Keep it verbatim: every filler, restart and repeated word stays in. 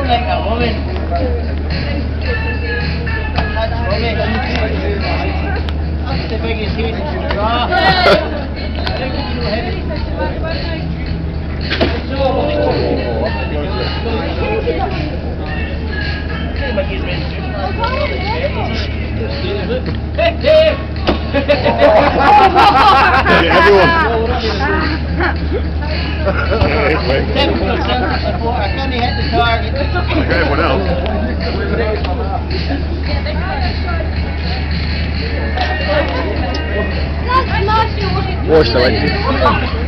like a woman. Touch woman. That's the biggest heat you can draw. Everyone. seven percent support. I can't hit the target. Like everyone else. Watch the